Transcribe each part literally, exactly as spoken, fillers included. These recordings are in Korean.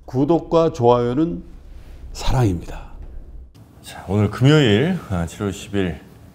구독과 좋아요는 사랑입니다. 자, 오늘 금요일 칠월 십일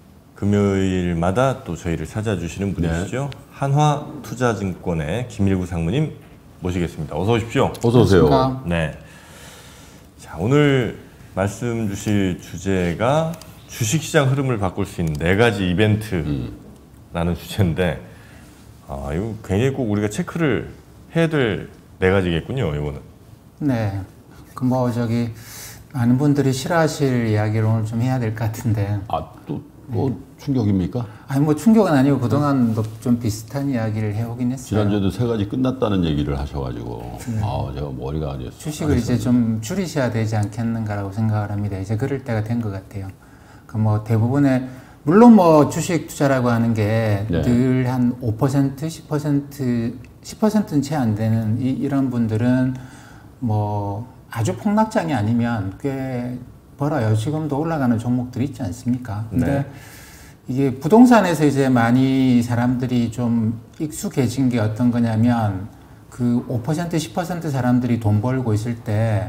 금요일마다 또 저희를 찾아주시는 분이시죠. 네. 한화투자증권의 김일구 상무님 모시겠습니다. 어서 오십시오. 어서 오세요. 네. 자, 오늘 말씀 주실 주제가 주식시장 흐름을 바꿀 수 있는 네 가지 이벤트라는 음. 주제인데, 아, 이거 굉장히 꼭 우리가 체크를 해야 될 네 가지겠군요, 이거는. 네. 그 뭐 저기 많은 분들이 싫어하실 이야기를 오늘 좀 해야 될 것 같은데. 아, 또 뭐 네. 충격입니까? 아니 뭐 충격은 아니고 그동안도 좀 비슷한 이야기를 해오긴 했어요. 지난주에도 세 가지 끝났다는 얘기를 하셔가지고 네. 아, 제가 머리가 아니었어요. 주식을 이제 좀 줄이셔야 되지 않겠는가라고 생각을 합니다. 이제 그럴 때가 된 것 같아요. 그 뭐 대부분의 물론 뭐 주식 투자라고 하는 게 늘 한 오 퍼센트, 십 퍼센트, 십 퍼센트는 채 안 되는 이, 이런 분들은 뭐 아주 폭락장이 아니면 꽤 벌어요. 지금도 올라가는 종목들이 있지 않습니까? 근데 네. 이게 부동산에서 이제 많이 사람들이 좀 익숙해진 게 어떤 거냐면 그 오 퍼센트, 십 퍼센트 사람들이 돈 벌고 있을 때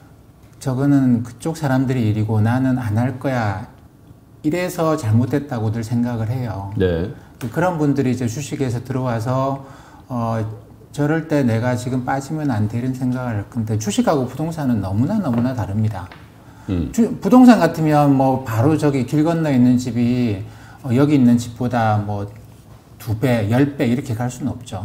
저거는 그쪽 사람들이 일이고 나는 안 할 거야. 이래서 잘못됐다고들 생각을 해요. 네. 그런 분들이 이제 주식에서 들어와서 어, 저럴 때 내가 지금 빠지면 안 돼 이런 생각을 할 건데 주식하고 부동산은 너무나 너무나 다릅니다. 음. 주, 부동산 같으면 뭐 바로 저기 길 건너 있는 집이 어, 여기 있는 집보다 뭐 두 배, 열 배 이렇게 갈 수는 없죠.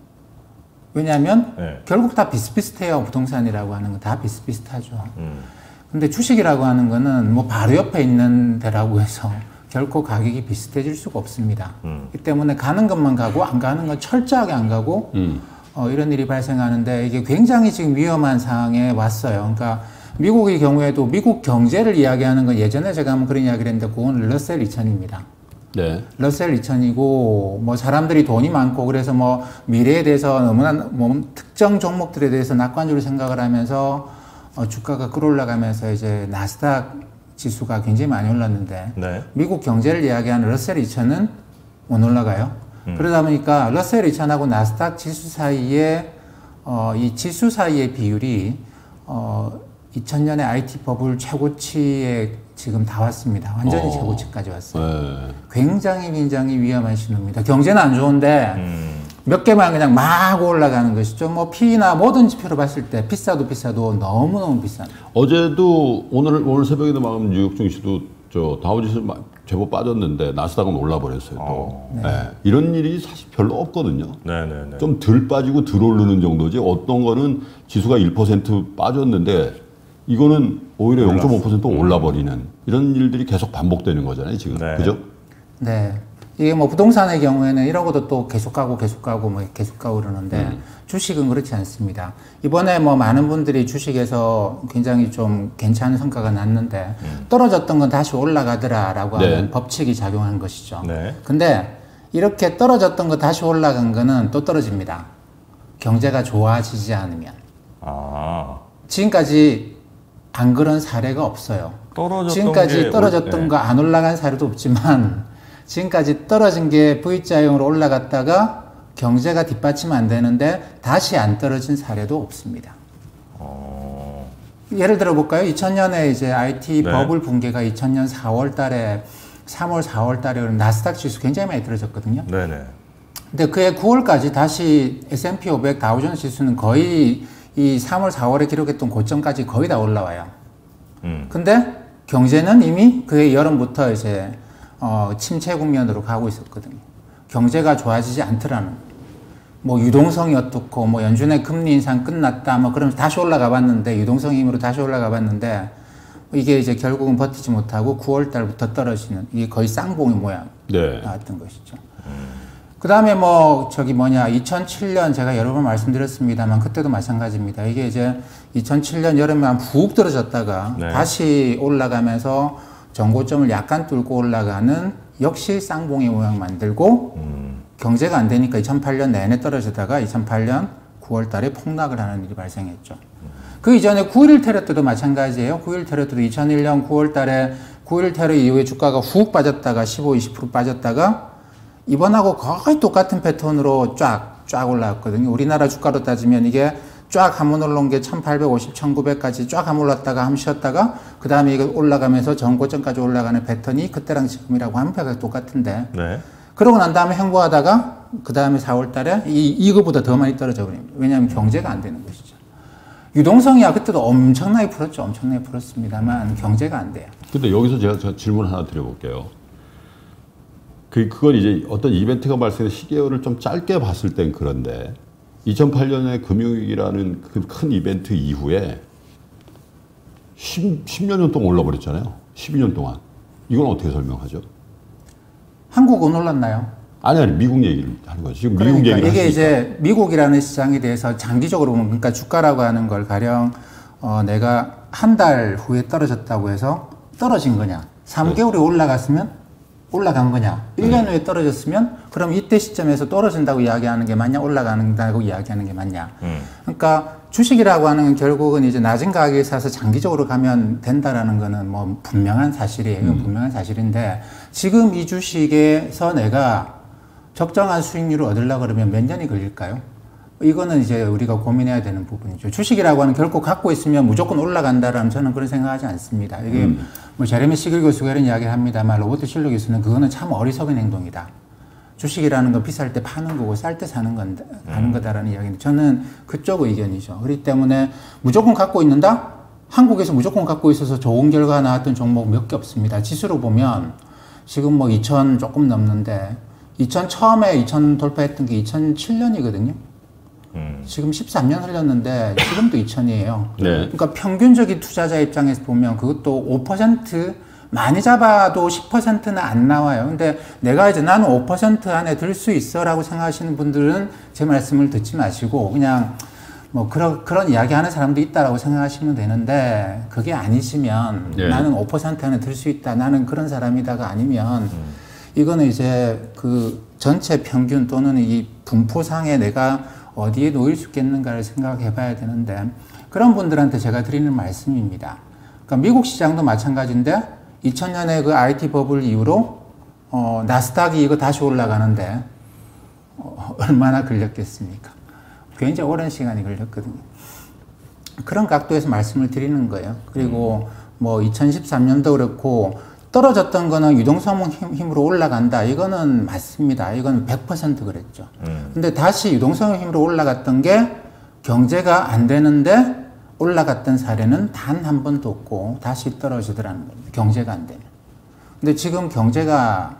왜냐하면 네. 결국 다 비슷비슷해요. 부동산이라고 하는 건 다 비슷비슷하죠. 음. 근데 주식이라고 하는 거는 뭐 바로 옆에 있는 데라고 해서 결코 가격이 비슷해질 수가 없습니다. 음. 이 때문에 가는 것만 가고 안 가는 건 철저하게 안 가고 음. 어, 이런 일이 발생하는데 이게 굉장히 지금 위험한 상황에 왔어요. 그러니까 미국의 경우에도 미국 경제를 이야기하는 건 예전에 제가 한번 그런 이야기를 했는데 그건 러셀 이천입니다. 네. 러셀 이천이고 뭐 사람들이 돈이 많고 그래서 뭐 미래에 대해서 너무나 뭐 특정 종목들에 대해서 낙관적으로 생각을 하면서 어, 주가가 끌어올라가면서 이제 나스닥 지수가 굉장히 많이 올랐는데 네. 미국 경제를 이야기하는 러셀 이천은 못 올라가요. 음. 그러다 보니까 러셀 이천하고 나스닥 지수 사이에 어, 이 지수 사이의 비율이 어, 이천 년에 아이티 버블 최고치에 지금 다 왔습니다. 완전히 어. 최고치까지 왔어요. 네. 굉장히 굉장히 위험한 신호입니다. 경제는 안 좋은데 음. 몇 개만 그냥 막 올라가는 것이죠. 뭐 P나 모든 지표로 봤을 때 비싸도 비싸도 너무너무 비싼. 어제도 오늘 오늘 새벽에도 막 뉴욕 증시도 저 다우지수 제법 빠졌는데 나스닥은 올라버렸어요. 또 어. 네. 네. 이런 일이 사실 별로 없거든요. 네네네. 좀 덜 빠지고 덜 오르는 정도지. 어떤 거는 지수가 일 퍼센트 빠졌는데 이거는 오히려 영 점 오 퍼센트 올라버리는 이런 일들이 계속 반복되는 거잖아요. 지금 네. 그죠? 네. 이게 뭐 부동산의 경우에는 이러고도 또 계속 가고 계속 가고 뭐 계속 가고 그러는데 음. 주식은 그렇지 않습니다. 이번에 뭐 많은 분들이 주식에서 굉장히 좀 괜찮은 성과가 났는데 음. 떨어졌던 건 다시 올라가더라라고 네. 하는 법칙이 작용한 것이죠. 네. 근데 이렇게 떨어졌던 거 다시 올라간 거는 또 떨어집니다. 경제가 좋아지지 않으면. 아. 지금까지 안 그런 사례가 없어요. 떨어졌던 지금까지 떨어졌던 네. 거 안 올라간 사례도 없지만 지금까지 떨어진 게 V자형으로 올라갔다가 경제가 뒷받침 안 되는데 다시 안 떨어진 사례도 없습니다. 어... 예를 들어 볼까요? 이천 년에 이제 아이티 네. 버블 붕괴가 이천 년 사월 달에 삼월, 사월 달에 나스닥 지수 굉장히 많이 떨어졌거든요. 네네. 근데 그해 구월까지 다시 에스 앤 피 오백 다우존스 지수는 거의 이 삼월, 사월에 기록했던 고점까지 거의 다 올라와요. 음. 근데 경제는 이미 그해 여름부터 이제 어, 침체 국면으로 가고 있었거든요. 경제가 좋아지지 않더라는. 뭐 유동성이 어떻고, 뭐 연준의 금리 인상 끝났다, 뭐 그러면서 다시 올라가 봤는데, 유동성 힘으로 다시 올라가 봤는데, 이게 이제 결국은 버티지 못하고 구월 달부터 떨어지는, 이게 거의 쌍봉의 모양 네. 나왔던 것이죠. 음. 그 다음에 뭐, 저기 뭐냐, 이천칠 년 제가 여러 번 말씀드렸습니다만, 그때도 마찬가지입니다. 이게 이제 이천칠 년 여름에 한 푹 떨어졌다가 네. 다시 올라가면서 정고점을 약간 뚫고 올라가는 역시 쌍봉의 모양 만들고 음. 경제가 안 되니까 이천팔 년 내내 떨어지다가 이천팔 년 구월 달에 폭락을 하는 일이 발생했죠. 음. 그 이전에 구일일 테러 때도 마찬가지예요. 구일일 테러 때도 이천일 년 구월 달에 구일일 테러 이후에 주가가 훅 빠졌다가 십오, 이십 퍼센트 빠졌다가 이번하고 거의 똑같은 패턴으로 쫙, 쫙 올라왔거든요. 우리나라 주가로 따지면 이게 쫙 한번 올라온 게 천팔백오십, 천구백까지 쫙 한번 올랐다가 한번 쉬었다가 그 다음에 이거 올라가면서 전고점까지 올라가는 패턴이 그때랑 지금이라고 한표가 똑같은데 네. 그러고 난 다음에 행보하다가 그 다음에 사월 달에 이, 이거보다 더 많이 떨어져 버립니다. 왜냐하면 경제가 안 되는 것이죠. 유동성이야 그때도 엄청나게 풀었죠. 엄청나게 풀었습니다만 경제가 안 돼요. 근데 여기서 제가, 제가 질문 하나 드려볼게요. 그, 그건 이제 어떤 이벤트가 발생한 시계열을 좀 짧게 봤을 땐 그런데 이천팔 년에 금융위기라는 그 큰 이벤트 이후에 십, 십여 년 동안 올라버렸잖아요. 십이 년 동안. 이건 어떻게 설명하죠? 한국은 올랐나요? 아니, 아니, 미국 얘기를 하는 거죠. 지금 그러니까 미국 얘기를 이게 하시니까. 이제 미국이라는 시장에 대해서 장기적으로 보면 그러니까 주가라고 하는 걸 가령 어, 내가 한 달 후에 떨어졌다고 해서 떨어진 거냐? 삼 개월이 올라갔으면 올라간 거냐? 일 년 후에 떨어졌으면 그럼 이때 시점에서 떨어진다고 이야기하는 게 맞냐? 올라간다고 이야기하는 게 맞냐? 음. 그러니까 주식이라고 하는 건 결국은 이제 낮은 가격에 사서 장기적으로 가면 된다라는 거는 뭐 분명한 사실이에요. 이건 분명한 사실인데 지금 이 주식에서 내가 적정한 수익률을 얻으려고 그러면 몇 년이 걸릴까요? 이거는 이제 우리가 고민해야 되는 부분이죠. 주식이라고 하는 결코 갖고 있으면 무조건 올라간다라면 저는 그런 생각하지 않습니다. 이게 음. 뭐 제레미 시글 교수가 이런 이야기를 합니다만 로버트 실러 교수는 그거는 참 어리석은 행동이다. 주식이라는 건 비쌀 때 파는 거고 쌀 때 사는 건 하는 거다라는 이야기인데 저는 그쪽 의견이죠. 그렇기 때문에 무조건 갖고 있는다? 한국에서 무조건 갖고 있어서 좋은 결과가 나왔던 종목 몇 개 없습니다. 지수로 보면 지금 뭐 이천 조금 넘는데 이천 처음에 이천 돌파했던 게 이천칠 년이거든요. 음. 지금 십삼 년 흘렸는데 지금도 이천이에요. 네. 그러니까 평균적인 투자자 입장에서 보면 그것도 오 퍼센트 많이 잡아도 십 퍼센트는 안 나와요. 근데 내가 이제 나는 오 퍼센트 안에 들 수 있어 라고 생각하시는 분들은 제 말씀을 듣지 마시고 그냥 뭐 그런, 그런 이야기 하는 사람도 있다라고 생각하시면 되는데 그게 아니시면 네. 나는 오 퍼센트 안에 들 수 있다. 나는 그런 사람이다가 아니면 음. 이거는 이제 그 전체 평균 또는 이 분포상에 내가 어디에 놓일 수 있겠는가를 생각해 봐야 되는데 그런 분들한테 제가 드리는 말씀입니다. 그러니까 미국 시장도 마찬가지인데 이천 년에 그 아이티 버블 이후로 어, 나스닥이 이거 다시 올라가는데 어, 얼마나 걸렸겠습니까? 굉장히 오랜 시간이 걸렸거든요. 그런 각도에서 말씀을 드리는 거예요. 그리고 뭐 이천십삼 년도 그렇고 떨어졌던 거는 유동성 힘으로 올라간다. 이거는 맞습니다. 이건 백 퍼센트 그랬죠. 음. 근데 다시 유동성 힘으로 올라갔던 게 경제가 안 되는데 올라갔던 사례는 단 한 번도 없고 다시 떨어지더라는 겁니다. 경제가 안 되면. 근데 지금 경제가,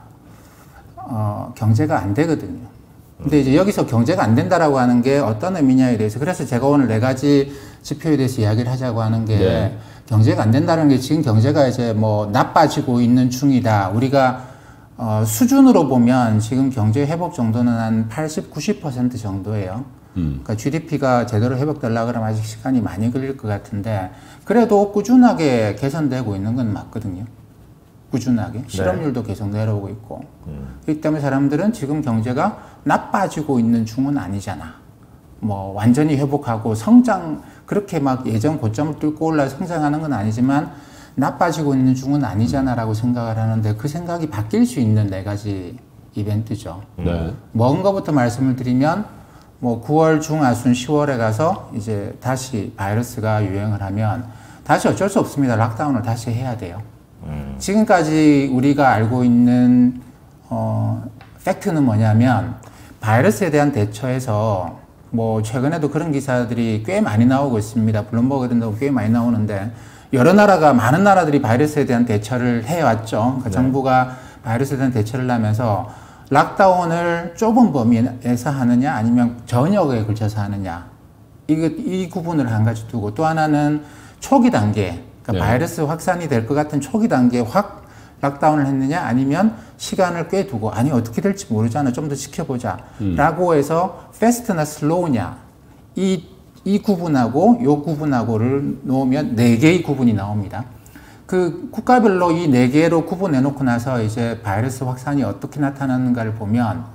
어, 경제가 안 되거든요. 근데 이제 여기서 경제가 안 된다라고 하는 게 어떤 의미냐에 대해서 그래서 제가 오늘 네 가지 지표에 대해서 이야기를 하자고 하는 게 네. 경제가 안 된다는 게 지금 경제가 이제 뭐 나빠지고 있는 중이다. 우리가 어, 수준으로 보면 지금 경제 회복 정도는 한 팔십, 구십 퍼센트 정도예요. 음. 그러니까 지디피가 제대로 회복되려고 그러면 아직 시간이 많이 걸릴 것 같은데 그래도 꾸준하게 개선되고 있는 건 맞거든요. 꾸준하게. 실업률도 네. 계속 내려오고 있고. 음. 그렇기 때문에 사람들은 지금 경제가 나빠지고 있는 중은 아니잖아. 뭐 완전히 회복하고 성장 그렇게 막 예전 고점을 뚫고 올라 성장하는 건 아니지만 나빠지고 있는 중은 아니잖아라고 생각을 하는데 그 생각이 바뀔 수 있는 네 가지 이벤트죠. 네. 먼 거부터 말씀을 드리면 뭐 구월 중하순 시월에 가서 이제 다시 바이러스가 유행을 하면 다시 어쩔 수 없습니다. 락다운을 다시 해야 돼요. 음. 지금까지 우리가 알고 있는 어, 팩트는 뭐냐면 바이러스에 대한 대처에서 뭐 최근에도 그런 기사들이 꽤 많이 나오고 있습니다. 블룸버그에도 꽤 많이 나오는데 여러 나라가 많은 나라들이 바이러스에 대한 대처를 해왔죠. 그러니까 네. 정부가 바이러스에 대한 대처를 하면서 락다운을 좁은 범위에서 하느냐 아니면 전역에 걸쳐서 하느냐 이거 이 구분을 한 가지 두고 또 하나는 초기 단계 그러니까 네. 바이러스 확산이 될 것 같은 초기 단계에 확 락다운을 했느냐 아니면 시간을 꽤 두고 아니 어떻게 될지 모르잖아 좀 더 지켜보자 음. 라고 해서 패스트나 슬로우냐 이, 이 구분하고 요 구분하고를 놓으면 네 개의 구분이 나옵니다. 그 국가별로 이 네 개로 구분해 놓고 나서 이제 바이러스 확산이 어떻게 나타나는가를 보면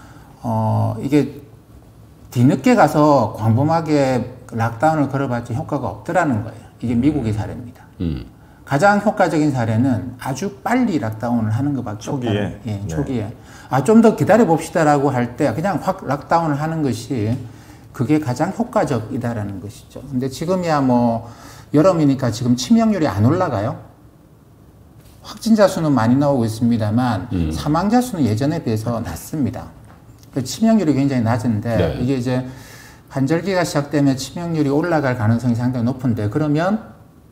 어 이게 뒤늦게 가서 광범하게 락다운을 걸어봤지 효과가 없더라는 거예요. 이게 미국의 사례입니다. 음. 가장 효과적인 사례는 아주 빨리 락다운을 하는 것밖에 초기에. 없다. 예, 초기에. 네. 아, 좀 더 기다려 봅시다라고 할 때 그냥 확 락다운을 하는 것이 그게 가장 효과적이다라는 것이죠. 근데 지금이야 뭐 여름이니까 지금 치명률이 안 올라가요. 확진자 수는 많이 나오고 있습니다만 음. 사망자 수는 예전에 비해서 낮습니다. 치명률이 굉장히 낮은데 네. 이게 이제 환절기가 시작되면 치명률이 올라갈 가능성이 상당히 높은데 그러면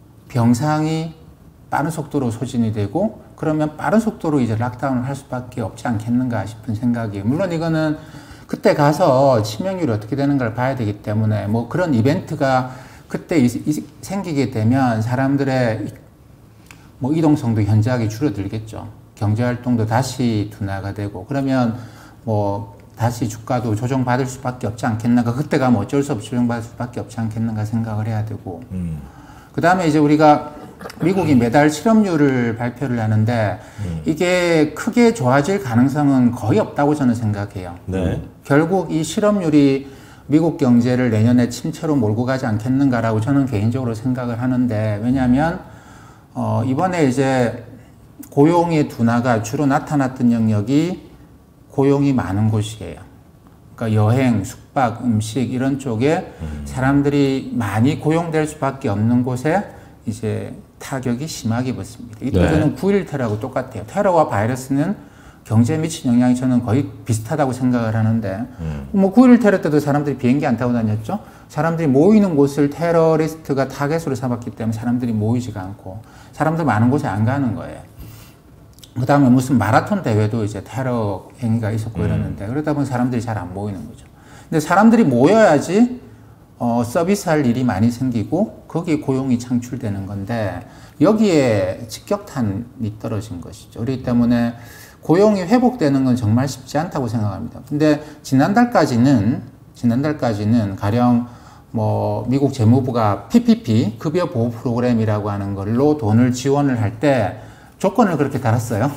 병상이 빠른 속도로 소진이 되고 그러면 빠른 속도로 이제 락다운을 할 수밖에 없지 않겠는가 싶은 생각이에요. 물론 이거는 그때 가서 치명률이 어떻게 되는가를 봐야 되기 때문에 뭐 그런 이벤트가 그때 이, 이, 생기게 되면 사람들의 뭐 이동성도 현저하게 줄어들겠죠. 경제활동도 다시 둔화가 되고 그러면 뭐 다시 주가도 조정받을 수밖에 없지 않겠는가. 그때 가면 어쩔 수 없이 조정받을 수밖에 없지 않겠는가 생각을 해야 되고 음. 그 다음에 이제 우리가 미국이 매달 실업률을 발표를 하는데 음. 이게 크게 좋아질 가능성은 거의 없다고 저는 생각해요. 네. 결국 이 실업률이 미국 경제를 내년에 침체로 몰고 가지 않겠는가라고 저는 개인적으로 생각을 하는데 왜냐하면 어, 이번에 이제 고용의 둔화가 주로 나타났던 영역이 고용이 많은 곳이에요. 그러니까 여행, 숙박, 음식 이런 쪽에 음. 사람들이 많이 고용될 수밖에 없는 곳에 이제 타격이 심하게 입었습니다. 이때는 네. 구일 테러하고 똑같아요. 테러와 바이러스는 경제에 미친 영향이 저는 거의 비슷하다고 생각을 하는데 음. 뭐 구일 테러 때도 사람들이 비행기 안 타고 다녔죠. 사람들이 모이는 곳을 테러리스트가 타겟으로 삼았기 때문에 사람들이 모이지가 않고 사람들 많은 곳에 안 가는 거예요. 그 다음에 무슨 마라톤 대회도 이제 테러 행위가 있었고 음. 이러는데 그러다 보면 사람들이 잘 안 모이는 거죠. 근데 사람들이 모여야지 어, 서비스할 일이 많이 생기고 거기에 고용이 창출되는 건데 여기에 직격탄이 떨어진 것이죠. 그렇기 때문에 고용이 회복되는 건 정말 쉽지 않다고 생각합니다. 근데 지난달까지는 지난달까지는 가령 뭐 미국 재무부가 피피피 급여 보호 프로그램이라고 하는 걸로 돈을 지원을 할 때 조건을 그렇게 달았어요.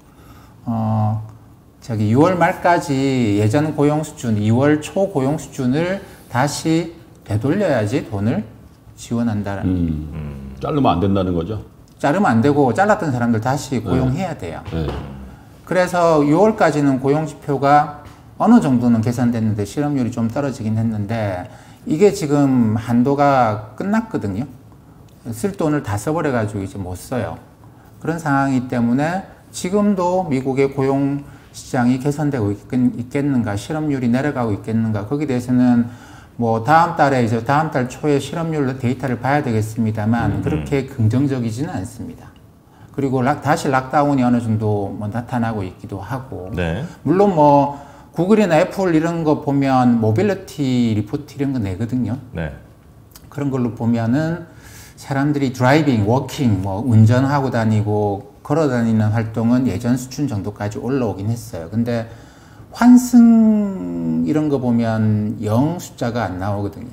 어, 저기 유월 말까지 예전 고용 수준, 이월 초 고용 수준을 다시 되돌려야지 돈을 지원한다라는. 음, 음. 자르면 안 된다는 거죠? 자르면 안 되고 잘랐던 사람들 다시 고용해야 돼요. 네. 그래서 유월까지는 고용 지표가 어느 정도는 계산됐는데 실업률이 좀 떨어지긴 했는데 이게 지금 한도가 끝났거든요. 쓸 돈을 다 써버려가지고 이제 못 써요. 그런 상황이기 때문에 지금도 미국의 고용 시장이 개선되고 있겠는가, 실업률이 내려가고 있겠는가, 거기에 대해서는 뭐 다음 달에 이제 다음 달 초에 실업률 데이터를 봐야 되겠습니다만 음. 그렇게 긍정적이지는 않습니다. 그리고 락, 다시 락다운이 어느 정도 뭐 나타나고 있기도 하고 네. 물론 뭐 구글이나 애플 이런 거 보면 모빌리티 리포트 이런 거 내거든요. 네. 그런 걸로 보면은 사람들이 드라이빙, 워킹, 뭐 운전하고 다니고 걸어 다니는 활동은 예전 수준 정도까지 올라오긴 했어요. 근데 환승 이런 거 보면 영 숫자가 안 나오거든요.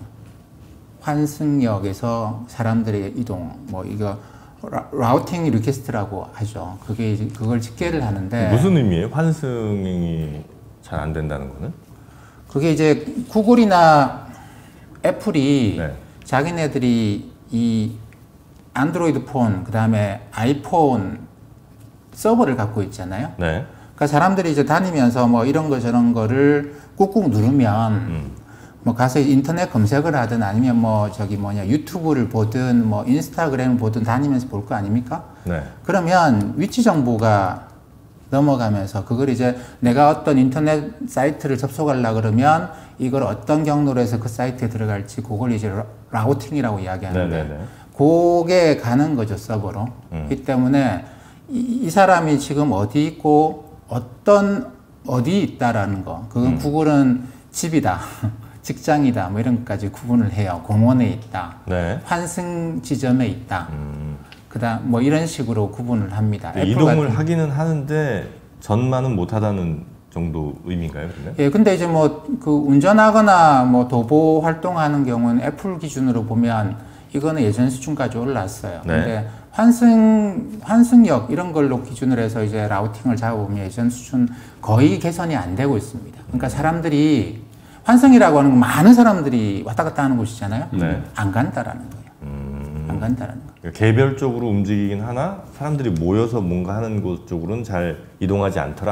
환승역에서 사람들의 이동, 뭐 이거 라, 라우팅 리퀘스트라고 하죠. 그게 이제 그걸 집계를 하는데 무슨 의미예요? 환승이 잘 안 된다는 거는? 그게 이제 구글이나 애플이 네. 자기네들이 이 안드로이드 폰, 그 다음에 아이폰 서버를 갖고 있잖아요. 네. 그러니까 사람들이 이제 다니면서 뭐 이런 거 저런 거를 꾹꾹 누르면 음. 뭐 가서 인터넷 검색을 하든 아니면 뭐 저기 뭐냐 유튜브를 보든 뭐 인스타그램을 보든 다니면서 볼 거 아닙니까? 네. 그러면 위치 정보가 넘어가면서 그걸 이제 내가 어떤 인터넷 사이트를 접속하려고 그러면 이걸 어떤 경로로 해서 그 사이트에 들어갈지 그걸 이제 라우팅이라고 이야기하는데 네네네. 그게 가는 거죠, 서버로. 음. 그렇기 때문에 이, 이 사람이 지금 어디 있고 어떤 어디 있다라는 거 그건 음. 구글은 집이다 직장이다 뭐 이런 것까지 구분을 해요. 공원에 있다, 네. 환승 지점에 있다. 음. 그다음 뭐 이런 식으로 구분을 합니다. 이동을 같은... 하기는 하는데 전만은 못하다는 정도 의미인가요? 그러면? 예, 근데 이제 뭐 그 운전하거나 뭐 도보 활동하는 경우는 애플 기준으로 보면 이거는 예전 수준까지 올랐어요. 네. 근데 환승 환승역 이런 걸로 기준으로 해서 이제 라우팅을 잡아보면 예전 수준 거의 개선이 안 되고 있습니다. 그러니까 사람들이 환승이라고 하는 건 많은 사람들이 왔다 갔다 하는 곳이잖아요. 네. 안 간다라는 거예요. 음... 안 간다라는 거. 개별적으로 움직이긴 하나 사람들이 모여서 뭔가 하는 곳 쪽으로는 잘 이동하지 않더라.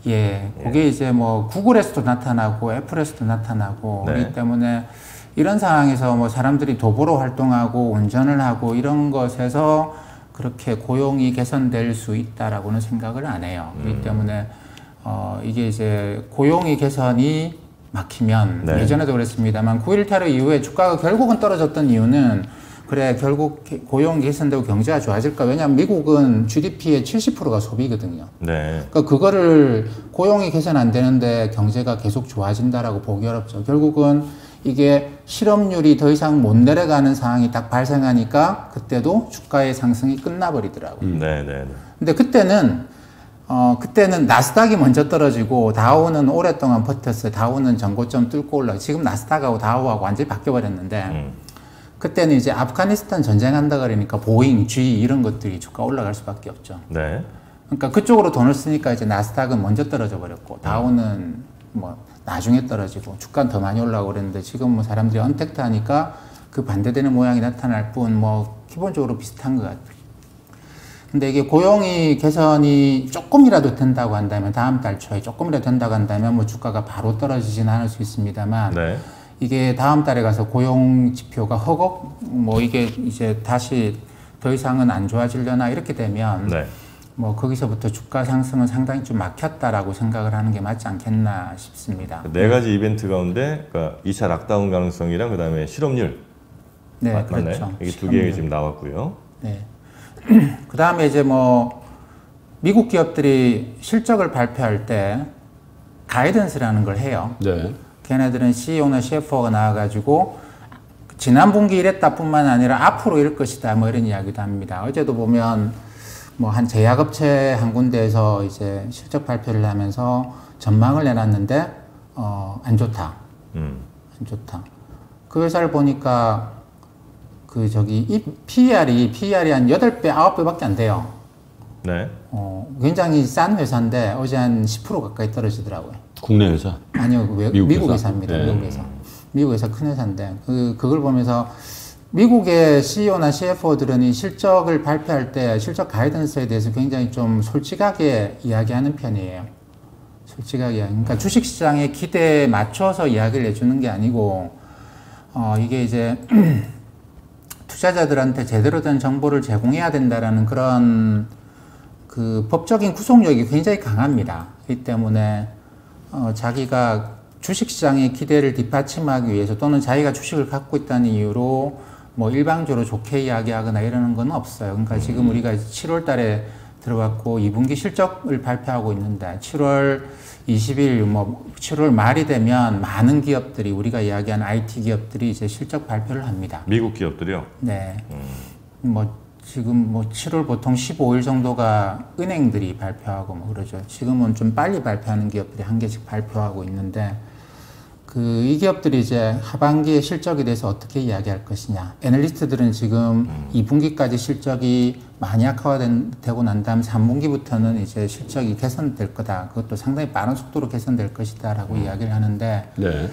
예, 그게 예. 이제 뭐 구글에서도 나타나고 애플에서도 나타나고 네. 그렇기 때문에 이런 상황에서 뭐 사람들이 도보로 활동하고 운전을 하고 이런 것에서 그렇게 고용이 개선될 수 있다라고는 생각을 안 해요. 그렇기 음. 때문에 어 이게 이제 고용이 개선이 막히면 네. 예전에도 그랬습니다만 구일 테러 이후에 주가가 결국은 떨어졌던 이유는 그래 결국 고용 개선되고 경제가 좋아질까? 왜냐하면 미국은 지디피의 칠십 퍼센트가 소비거든요. 네. 그러니까 그거를 고용이 개선 안 되는데 경제가 계속 좋아진다라고 보기 어렵죠. 결국은 이게 실업률이 더 이상 못 내려가는 상황이 딱 발생하니까 그때도 주가의 상승이 끝나버리더라고요. 음. 네, 네, 네. 근데 그때는 어 그때는 나스닥이 먼저 떨어지고 다우는 오랫동안 버텼어요. 다우는 전고점 뚫고 올라. 지금 나스닥하고 다우하고 완전히 바뀌어 버렸는데. 음. 그때는 이제 아프가니스탄 전쟁한다 그러니까 보잉, 쥐 이런 것들이 주가 올라갈 수밖에 없죠. 네. 그러니까 그쪽으로 돈을 쓰니까 이제 나스닥은 먼저 떨어져 버렸고 다우는 뭐 나중에 떨어지고 주가는 더 많이 올라가고 그랬는데 지금 뭐 사람들이 언택트 하니까 그 반대되는 모양이 나타날 뿐 뭐 기본적으로 비슷한 것 같아요. 근데 이게 고용이 개선이 조금이라도 된다고 한다면 다음 달 초에 조금이라도 된다고 한다면 뭐 주가가 바로 떨어지진 않을 수 있습니다만 네. 이게 다음 달에 가서 고용 지표가 허걱 뭐 이게 이제 다시 더 이상은 안 좋아지려나 이렇게 되면 네. 뭐 거기서부터 주가 상승은 상당히 좀 막혔다라고 생각을 하는 게 맞지 않겠나 싶습니다. 네 가지 이벤트 가운데 그러니까 이 차 락다운 가능성이랑 그다음에 실업률 네, 맞, 그렇죠. 맞나요? 이게 두 개가 지금 나왔고요. 네. 그 다음에 이제 뭐 미국 기업들이 실적을 발표할 때 가이던스라는 걸 해요. 네. 걔네들은 씨이오나 씨에프오가 나와가지고 지난 분기 이랬다 뿐만 아니라 앞으로 이럴 것이다 뭐 이런 이야기도 합니다. 어제도 보면 뭐 한 제약업체 한 군데에서 이제 실적 발표를 하면서 전망을 내놨는데 어, 안 좋다. 음. 안 좋다. 그 회사를 보니까 그 저기 이 피이알이 피이알이 한 여덟 배, 아홉 배밖에 안 돼요. 네. 어, 굉장히 싼 회사인데 어제 한 십 퍼센트 가까이 떨어지더라고요. 국내 회사. 아니요, 외, 미국 미국, 회사? 회사입니다. 네. 미국 회사. 미국 회사 큰 회사인데 그 그걸 보면서 미국의 씨이오나 씨에프오들은 이 실적을 발표할 때 실적 가이던스에 대해서 굉장히 좀 솔직하게 이야기하는 편이에요. 솔직하게. 그러니까 주식시장의 기대에 맞춰서 이야기를 해주는 게 아니고 어, 이게 이제 투자자들한테 제대로 된 정보를 제공해야 된다라는 그런 그 법적인 구속력이 굉장히 강합니다. 그렇기 때문에 어, 자기가 주식시장의 기대를 뒷받침하기 위해서 또는 자기가 주식을 갖고 있다는 이유로 뭐 일방적으로 좋게 이야기하거나 이러는 건 없어요. 그러니까 지금 우리가 칠월 달에 들어갔고 이 분기 실적을 발표하고 있는데 칠월 이십일 뭐 칠월 말이 되면 많은 기업들이 우리가 이야기하는 아이티 기업들이 이제 실적 발표를 합니다. 미국 기업들이요? 네. 음. 뭐 지금 뭐 칠월 보통 십오 일 정도가 은행들이 발표하고 뭐 그러죠. 지금은 좀 빨리 발표하는 기업들이 한 개씩 발표하고 있는데 그 이 기업들이 이제 하반기에 실적에 대해서 어떻게 이야기할 것이냐. 애널리스트들은 지금 음. 이 분기까지 실적이 많이 악화되고 난 다음 삼 분기부터는 이제 실적이 개선될 거다. 그것도 상당히 빠른 속도로 개선될 것이다라고 음. 이야기를 하는데 네.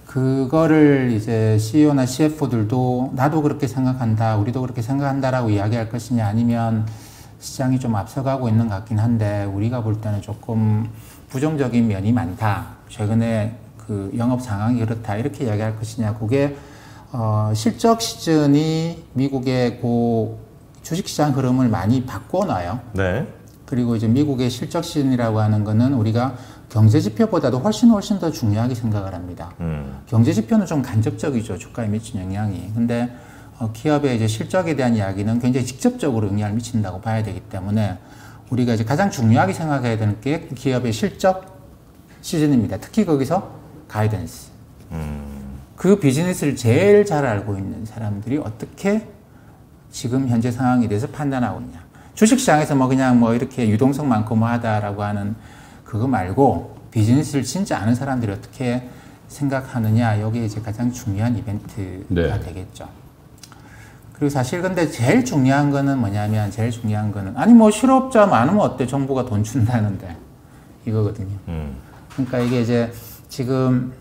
그거를 이제 씨이오나 씨에프오들도 나도 그렇게 생각한다, 우리도 그렇게 생각한다라고 이야기할 것이냐, 아니면 시장이 좀 앞서가고 있는 것 같긴 한데 우리가 볼 때는 조금 부정적인 면이 많다. 최근에 그 영업 상황이 그렇다 이렇게 이야기할 것이냐. 그게 어 실적 시즌이 미국의 그 주식시장 흐름을 많이 바꿔놔요. 네. 그리고 이제 미국의 실적 시즌이라고 하는 거는 우리가 경제 지표보다도 훨씬 훨씬 더 중요하게 생각을 합니다. 음. 경제 지표는 좀 간접적이죠. 주가에 미친 영향이. 근데 어, 기업의 이제 실적에 대한 이야기는 굉장히 직접적으로 영향을 미친다고 봐야 되기 때문에 우리가 이제 가장 중요하게 생각해야 되는 게 기업의 실적 시즌입니다. 특히 거기서 가이던스. 음. 그 비즈니스를 제일 잘 알고 있는 사람들이 어떻게 지금 현재 상황에 대해서 판단하고 있냐. 주식시장에서 뭐 그냥 뭐 이렇게 유동성 많고 뭐 하다라고 하는 그거 말고 비즈니스를 진짜 아는 사람들이 어떻게 생각하느냐. 여기 이제 가장 중요한 이벤트가 네. 되겠죠. 그리고 사실 근데 제일 중요한 거는 뭐냐면 제일 중요한 거는 아니 뭐 실업자 많으면 어때? 정부가 돈 준다는데 이거거든요. 음. 그러니까 이게 이제 지금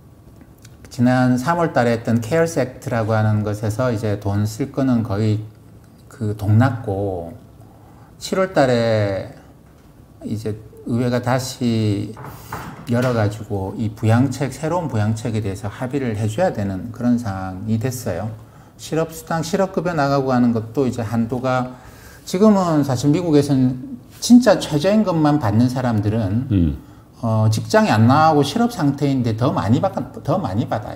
지난 삼월 달에 했던 케어스 액트라고 하는 것에서 이제 돈 쓸 거는 거의 그 동났고 칠월 달에 이제 의회가 다시 열어가지고 이 부양책, 새로운 부양책에 대해서 합의를 해줘야 되는 그런 상황이 됐어요. 실업수당, 실업급여 나가고 하는 것도 이제 한도가 지금은 사실 미국에서는 진짜 최저임금만 받는 사람들은 음. 어, 직장이 안 나가고 실업 상태인데 더 많이 받, 더 많이 받아요.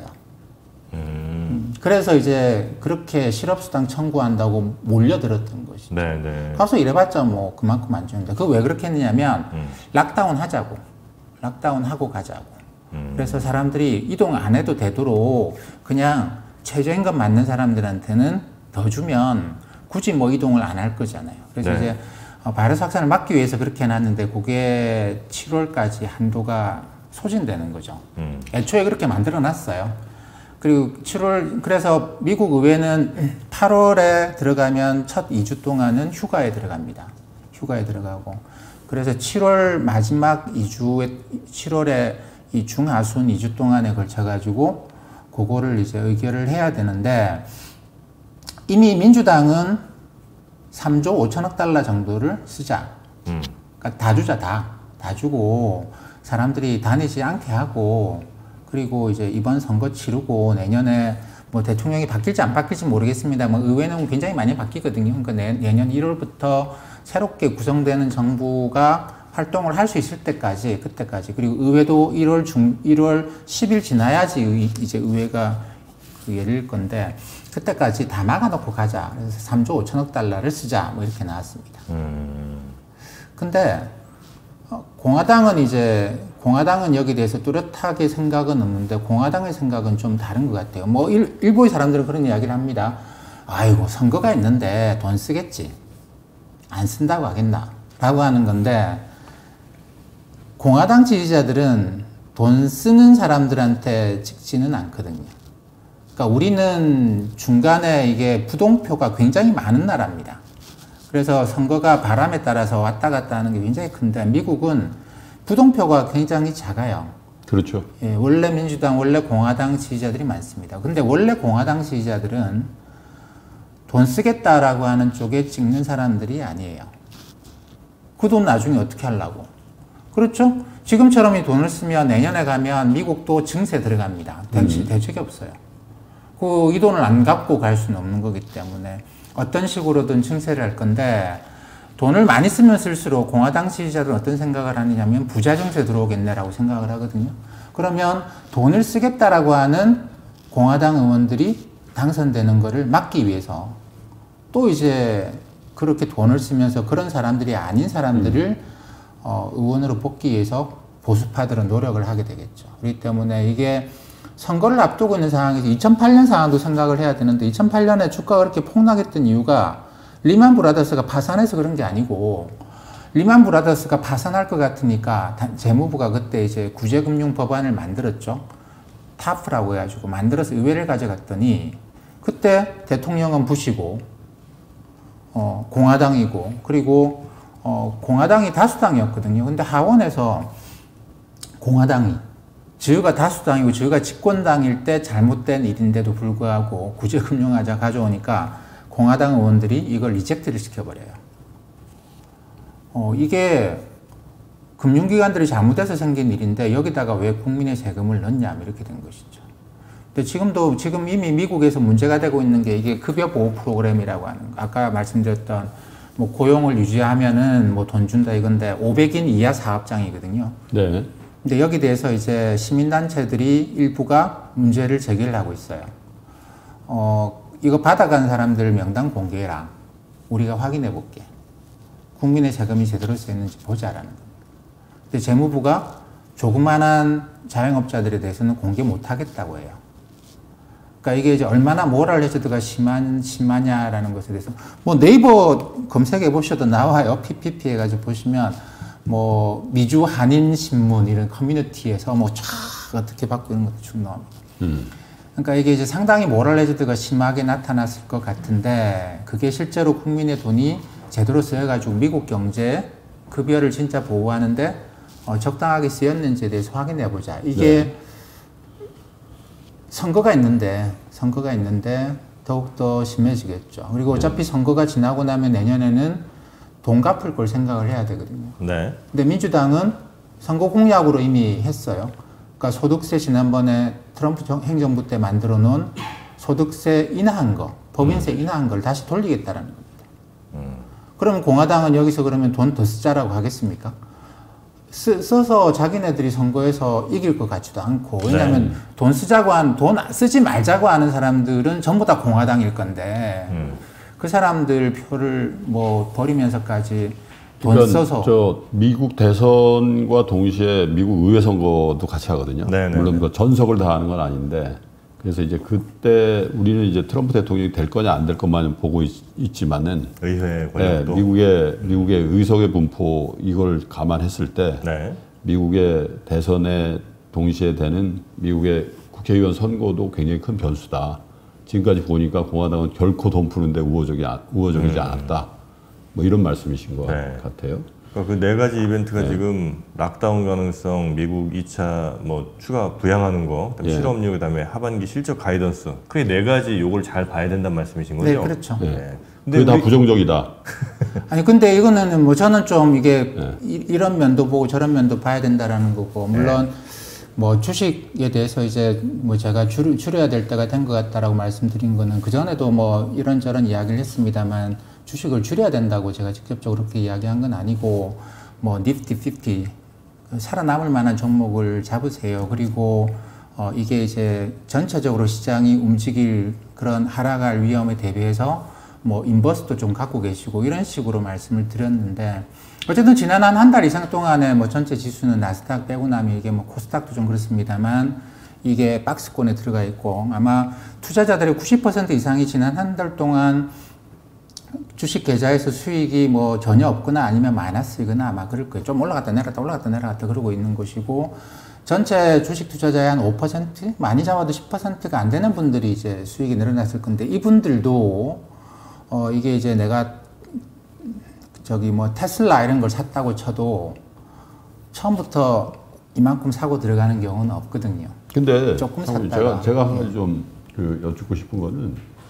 음. 그래서 이제 그렇게 실업수당 청구한다고 몰려들었던 것이죠. 네, 네. 가서 일해봤자 뭐 그만큼 안 주는데 그거 왜 그렇게 했느냐면 음. 락다운 하자고. 락다운 하고 가자고. 음. 그래서 사람들이 이동 안 해도 되도록 그냥 최저임금 맞는 사람들한테는 더 주면 굳이 뭐 이동을 안 할 거잖아요. 그래서 네. 이제 바이러스 확산을 막기 위해서 그렇게 해놨는데 그게 칠월까지 한도가 소진되는 거죠. 음. 애초에 그렇게 만들어 놨어요. 그리고 칠월, 그래서 미국 의회는 팔월에 들어가면 첫 이 주 동안은 휴가에 들어갑니다. 휴가에 들어가고. 그래서 칠월 마지막 이 주에, 칠월에 이 중하순 이 주 동안에 걸쳐가지고 그거를 이제 의결을 해야 되는데 이미 민주당은 삼조 오천억 달러 정도를 쓰자. 음. 그러니까 다 주자, 다. 다 주고 사람들이 다니지 않게 하고 그리고 이제 이번 선거 치르고 내년에 뭐 대통령이 바뀔지 안 바뀔지 모르겠습니다. 뭐 의회는 굉장히 많이 바뀌거든요. 그러니까 내, 내년 일월부터 새롭게 구성되는 정부가 활동을 할 수 있을 때까지, 그때까지. 그리고 의회도 일월 중, 일월 십 일 지나야지 의, 이제 의회가 열릴 건데 그때까지 다 막아놓고 가자. 그래서 삼조 오천억 달러를 쓰자. 뭐 이렇게 나왔습니다. 음. 근데 공화당은 이제 공화당은 여기에 대해서 뚜렷하게 생각은 없는데 공화당의 생각은 좀 다른 것 같아요. 뭐 일, 일부의 사람들은 그런 이야기를 합니다. 아이고 선거가 있는데 돈 쓰겠지. 안 쓴다고 하겠나. 라고 하는 건데 공화당 지지자들은 돈 쓰는 사람들한테 찍지는 않거든요. 그러니까 우리는 중간에 이게 부동표가 굉장히 많은 나라입니다. 그래서 선거가 바람에 따라서 왔다 갔다 하는 게 굉장히 큰데 미국은 부동표가 굉장히 작아요. 그렇죠. 예, 원래 민주당, 원래 공화당 지지자들이 많습니다. 근데 원래 공화당 지지자들은 돈 쓰겠다라고 하는 쪽에 찍는 사람들이 아니에요. 그 돈 나중에 어떻게 하려고. 그렇죠? 지금처럼 이 돈을 쓰면 내년에 가면 미국도 증세 들어갑니다. 대책, 음. 대책이 없어요. 그, 이 돈을 안 갚고 갈 수는 없는 거기 때문에 어떤 식으로든 증세를 할 건데 돈을 많이 쓰면 쓸수록 공화당 지지자들은 어떤 생각을 하느냐면 부자 증세 들어오겠네라고 생각을 하거든요. 그러면 돈을 쓰겠다라고 하는 공화당 의원들이 당선되는 것을 막기 위해서 또 이제 그렇게 돈을 쓰면서 그런 사람들이 아닌 사람들을 음. 어, 의원으로 뽑기 위해서 보수파들은 노력을 하게 되겠죠. 그렇기 때문에 이게 선거를 앞두고 있는 상황에서 이천팔 년 상황도 생각을 해야 되는데 이천팔 년에 주가가 그렇게 폭락했던 이유가 리만 브라더스가 파산해서 그런 게 아니고 리만 브라더스가 파산할 것 같으니까 재무부가 그때 이제 구제금융 법안을 만들었죠. 타프라고 해가지고 만들어서 의회를 가져갔더니 그때 대통령은 부시고 어, 공화당이고 그리고 어, 공화당이 다수당이었거든요. 근데 하원에서 공화당이 저희가 다수당이고 저희가 집권당일 때 잘못된 일인데도 불구하고 구제금융하자 가져오니까 공화당 의원들이 이걸 리젝트를 시켜버려요. 어, 이게 금융기관들이 잘못해서 생긴 일인데 여기다가 왜 국민의 세금을 넣냐 이렇게 된 것이죠. 근데 지금도 지금 이미 미국에서 문제가 되고 있는 게 이게 급여 보호 프로그램이라고 하는 거. 아까 말씀드렸던 뭐 고용을 유지하면은 뭐 돈 준다 이건데 오백 인 이하 사업장이거든요. 네. 근데 여기 대해서 이제 시민단체들이 일부가 문제를 제기를 하고 있어요. 어, 이거 받아간 사람들 명단 공개해라. 우리가 확인해 볼게. 국민의 세금이 제대로 쓰였는지 보자라는 겁니다. 근데 재무부가 조그만한 자영업자들에 대해서는 공개 못 하겠다고 해요. 그러니까 이게 이제 얼마나 모럴 해저드가 심한, 심하냐라는 것에 대해서 뭐 네이버 검색해 보셔도 나와요. 피피피 해가지고 보시면 뭐 미주 한인 신문 이런 커뮤니티에서 뭐 쫙 어떻게 받고 이런 것도 쭉 나옵니다. 음. 그러니까 이게 이제 상당히 모럴 해저드가 심하게 나타났을 것 같은데 그게 실제로 국민의 돈이 제대로 쓰여가지고 미국 경제 급여를 진짜 보호하는데 어, 적당하게 쓰였는지에 대해서 확인해 보자. 이게 네. 선거가 있는데 선거가 있는데 더욱더 심해지겠죠. 그리고 어차피 네. 선거가 지나고 나면 내년에는 돈 갚을 걸 생각을 해야 되거든요. 네. 근데 민주당은 선거 공약으로 이미 했어요. 그러니까 소득세 지난번에 트럼프 정, 행정부 때 만들어 놓은 소득세 인하한 거, 법인세 음. 인하한 걸 다시 돌리겠다라는 겁니다. 음. 그러면 공화당은 여기서 그러면 돈 더 쓰자라고 하겠습니까? 쓰, 써서 자기네들이 선거에서 이길 것 같지도 않고, 왜냐하면 네. 돈 쓰자고 한, 돈 쓰지 말자고 하는 사람들은 전부 다 공화당일 건데, 음. 그 사람들 표를 뭐 버리면서까지 돈 그러니까 써서. 저 미국 대선과 동시에 미국 의회 선거도 같이 하거든요. 네네네. 물론 그 전석을 다 하는 건 아닌데, 그래서 이제 그때 우리는 이제 트럼프 대통령이 될 거냐 안 될 것만 보고 있, 있지만은 의회 네, 관련도. 미국의 미국의 의석의 분포 이걸 감안했을 때 네. 미국의 대선에 동시에 되는 미국의 국회의원 선거도 굉장히 큰 변수다. 지금까지 보니까 공화당은 결코 돈 푸는데 우호적이 우호적이지 음. 않았다. 뭐 이런 말씀이신 것 네. 같아요. 그러니까 그 네 가지 이벤트가 네. 지금 락다운 가능성, 미국 이 차 뭐 추가 부양하는 거, 그다음에 예. 실업률, 그다음에 하반기 실적 가이던스. 그게 네 가지 요걸 잘 봐야 된다는 말씀이신 거죠? 네, 그렇죠. 네. 근데 그게 다 우리- 부정적이다. 아니 근데 이거는 뭐 저는 좀 이게 네. 이, 이런 면도 보고 저런 면도 봐야 된다라는 거고, 물론 뭐 주식에 대해서 이제 뭐 제가 줄, 줄여야 될 때가 된 것 같다라고 말씀드린 거는 그 전에도 뭐 이런저런 이야기를 했습니다만, 주식을 줄여야 된다고 제가 직접적으로 그렇게 이야기한 건 아니고, 뭐 니프티 오십 살아남을 만한 종목을 잡으세요. 그리고 어 이게 이제 전체적으로 시장이 움직일 그런 하락할 위험에 대비해서 뭐 인버스도 좀 갖고 계시고 이런 식으로 말씀을 드렸는데, 어쨌든 지난 한 한 달 이상 동안에 뭐 전체 지수는 나스닥 빼고 나면 이게 뭐 코스닥도 좀 그렇습니다만 이게 박스권에 들어가 있고, 아마 투자자들의 구십 퍼센트 이상이 지난 한 달 동안 주식 계좌에서 수익이 뭐 전혀 없거나 아니면 마이너스이거나 아마 그럴 거예요. 좀 올라갔다 내려갔다 올라갔다 내려갔다 그러고 있는 것이고, 전체 주식 투자자의 한 오 퍼센트? 많이 잡아도 십 퍼센트가 안 되는 분들이 이제 수익이 늘어났을 건데, 이분들도 어 이게 이제 내가 저기 뭐 테슬라 이런 걸 샀다고 쳐도 처음부터 이만큼 사고 들어가는 경우는 없거든요. 근데 조금 참 샀다가. 제가 제가 한 가지 좀그 여쭙고 싶은 거는,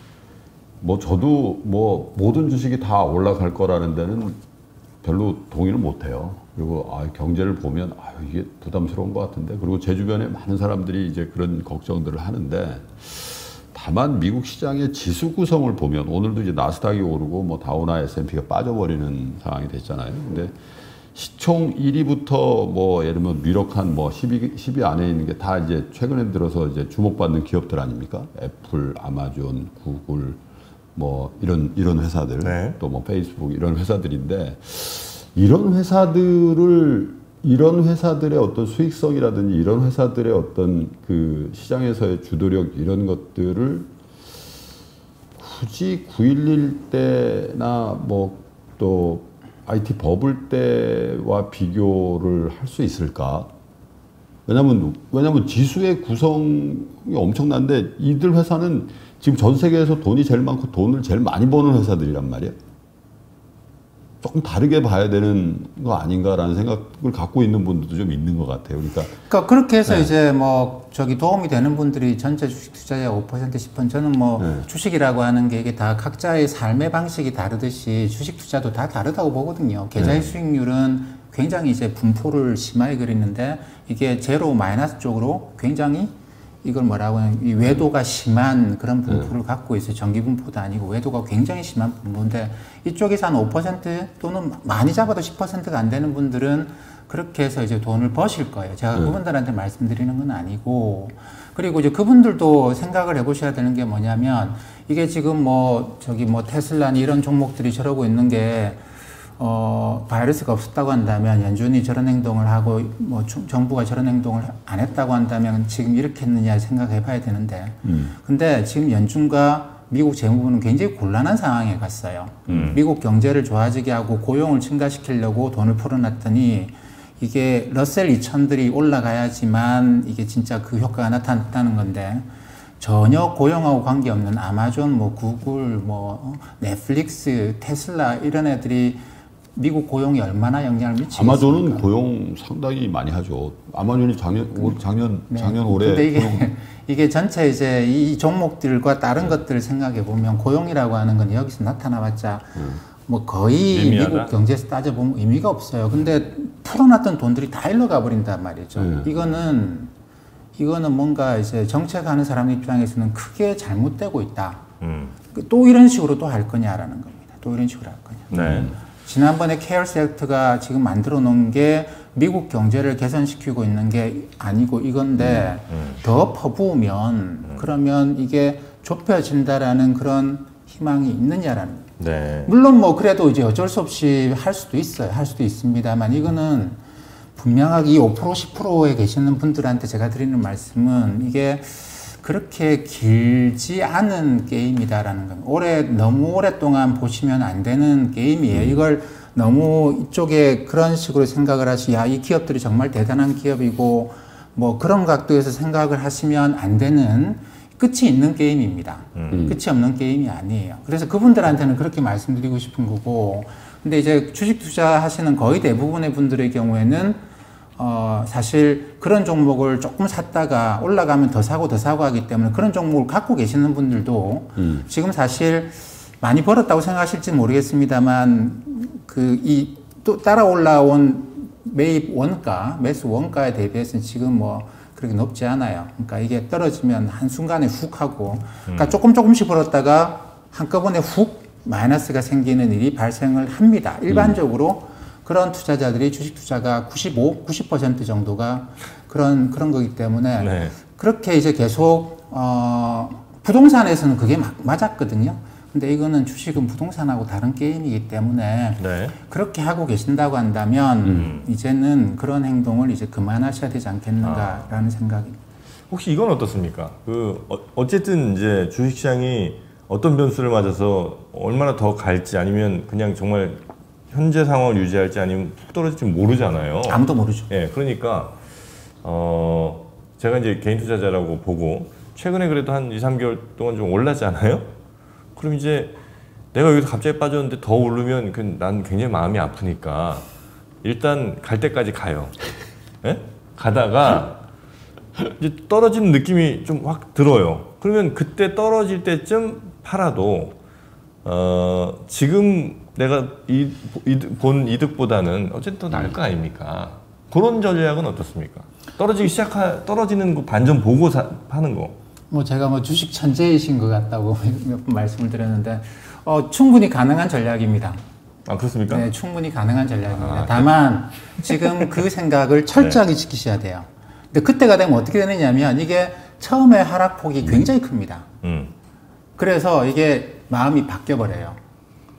뭐 저도 뭐 모든 주식이 다 올라갈 거라는 데는 별로 동의를 못 해요. 그리고 아, 경제를 보면 아, 이게 부담스러운 것 같은데, 그리고 제 주변에 많은 사람들이 이제 그런 걱정들을 하는데, 다만 미국 시장의 지수 구성을 보면 오늘도 이제 나스닥이 오르고 뭐 다우나 에스 앤 피가 빠져버리는 상황이 됐잖아요. 근데 시총 일 위부터 뭐 예를 들면 유력한 뭐 십 위, 십 위 안에 있는 게 다 이제 최근에 들어서 이제 주목받는 기업들 아닙니까? 애플, 아마존, 구글, 뭐 이런 이런 회사들, 네. 또 뭐 페이스북 이런 회사들인데, 이런 회사들을 이런 회사들의 어떤 수익성이라든지 이런 회사들의 어떤 그 시장에서의 주도력 이런 것들을 굳이 구일일 때나 뭐 또 아이티 버블 때와 비교를 할 수 있을까? 왜냐면 왜냐면 지수의 구성이 엄청난데, 이들 회사는 지금 전 세계에서 돈이 제일 많고 돈을 제일 많이 버는 회사들이란 말이에요. 조금 다르게 봐야 되는 거 아닌가라는 생각을 갖고 있는 분들도 좀 있는 것 같아요. 그러니까, 그러니까 그렇게 해서 네. 이제 뭐 저기 도움이 되는 분들이 전체 주식 투자의 오 퍼센트, 십 퍼센트, 저는 뭐 네. 주식이라고 하는 게 이게 다 각자의 삶의 방식이 다르듯이 주식 투자도 다 다르다고 보거든요. 계좌의 네. 수익률은 굉장히 이제 분포를 심하게 그리는데, 이게 제로 마이너스 쪽으로 굉장히 이걸 뭐라고 하냐, 이 외도가 심한 그런 분포를 네. 갖고 있어요. 정기 분포도 아니고 외도가 굉장히 심한 분포인데, 이쪽에서 한 오 퍼센트 또는 많이 잡아도 십 퍼센트가 안 되는 분들은 그렇게 해서 이제 돈을 버실 거예요. 제가 네. 그분들한테 말씀드리는 건 아니고, 그리고 이제 그분들도 생각을 해보셔야 되는 게 뭐냐면, 이게 지금 뭐 저기 뭐 테슬라니 이런 종목들이 저러고 있는 게 어, 바이러스가 없었다고 한다면, 연준이 저런 행동을 하고 뭐 정부가 저런 행동을 안 했다고 한다면 지금 이렇게 했느냐 생각해 봐야 되는데, 음. 근데 지금 연준과 미국 재무부는 굉장히 곤란한 상황에 갔어요. 음. 미국 경제를 좋아지게 하고 고용을 증가시키려고 돈을 풀어놨더니, 이게 러셀 이천들이 올라가야지만 이게 진짜 그 효과가 나타났다는 건데, 전혀 고용하고 관계없는 아마존, 뭐 구글, 뭐 넷플릭스, 테슬라 이런 애들이 미국 고용이 얼마나 영향을 미치겠습니까? 아마존은 고용 상당히 많이 하죠. 아마존이 작년 올, 작년 네. 작년 올해 근데 이게 고용... 이게 전체 이제 이 종목들과 다른 네. 것들을 생각해 보면 고용이라고 하는 건 여기서 나타나봤자 음. 뭐 거의 의미하다? 미국 경제에서 따져보면 의미가 없어요. 근데 풀어놨던 돈들이 다 일로 가버린단 말이죠. 음. 이거는 이거는 뭔가 이제 정책하는 사람 입장에서는 크게 잘못되고 있다. 음. 또 이런 식으로 또 할 거냐라는 겁니다. 또 이런 식으로 할 거냐. 네. 지난번에 케어스 액트가 지금 만들어 놓은 게 미국 경제를 개선시키고 있는 게 아니고 이건데 음, 음. 더 퍼부으면 음. 그러면 이게 좁혀진다라는 그런 희망이 있느냐라는 거예요. 네. 물론 뭐 그래도 이제 어쩔 수 없이 할 수도 있어요. 할 수도 있습니다만 이거는 분명하게 이 오 퍼센트 십 퍼센트에 계시는 분들한테 제가 드리는 말씀은 이게 그렇게 길지 않은 게임이다라는 겁니다. 오래, 너무 오랫동안 보시면 안 되는 게임이에요. 이걸 너무 이쪽에 그런 식으로 생각을 하시, 야, 이 기업들이 정말 대단한 기업이고, 뭐 그런 각도에서 생각을 하시면 안 되는 끝이 있는 게임입니다. 음. 끝이 없는 게임이 아니에요. 그래서 그분들한테는 그렇게 말씀드리고 싶은 거고, 근데 이제 주식 투자하시는 거의 대부분의 분들의 경우에는 어, 사실 그런 종목을 조금 샀다가 올라가면 더 사고 더 사고 하기 때문에 그런 종목을 갖고 계시는 분들도 음. 지금 사실 많이 벌었다고 생각하실지 모르겠습니다만 그 이 또 따라 올라온 매입 원가, 매수 원가에 대비해서는 지금 뭐 그렇게 높지 않아요. 그러니까 이게 떨어지면 한순간에 훅 하고 그러니까 조금 조금씩 벌었다가 한꺼번에 훅 마이너스가 생기는 일이 발생을 합니다. 일반적으로 음. 그런 투자자들이 주식 투자가 구십오, 구십 퍼센트 정도가 그런, 그런 거기 때문에 네. 그렇게 이제 계속, 어, 부동산에서는 그게 막 맞았거든요. 근데 이거는 주식은 부동산하고 다른 게임이기 때문에 네. 그렇게 하고 계신다고 한다면 음. 이제는 그런 행동을 이제 그만하셔야 되지 않겠는가라는 아. 생각입니다. 혹시 이건 어떻습니까? 그, 어, 어쨌든 이제 주식시장이 어떤 변수를 맞아서 얼마나 더 갈지 아니면 그냥 정말 현재 상황을 유지할지 아니면 푹 떨어질지 모르잖아요. 아무도 모르죠. 예, 그러니까 어 제가 이제 개인 투자자라고 보고 최근에 그래도 한 이, 삼 개월 동안 좀 올랐잖아요. 그럼 이제 내가 여기서 갑자기 빠졌는데 더 오르면 난 굉장히 마음이 아프니까 일단 갈 때까지 가요. 예? 가다가 이제 떨어지는 느낌이 좀 확 들어요. 그러면 그때 떨어질 때쯤 팔아도 어 지금 내가 이, 이득, 본 이득보다는 어쨌든 더 나을 거 아닙니까? 그런 전략은 어떻습니까? 떨어지기 시작하, 떨어지는 거 반전 보고 사, 하는 거. 뭐 제가 뭐 주식 천재이신 것 같다고 몇 번 말씀을 드렸는데, 어, 충분히 가능한 전략입니다. 아, 그렇습니까? 네, 충분히 가능한 전략입니다. 아, 다만, 지금 그 생각을 철저하게 네. 지키셔야 돼요. 근데 그때가 되면 어떻게 되느냐면, 이게 처음에 하락폭이 음. 굉장히 큽니다. 음. 그래서 이게 마음이 바뀌어버려요.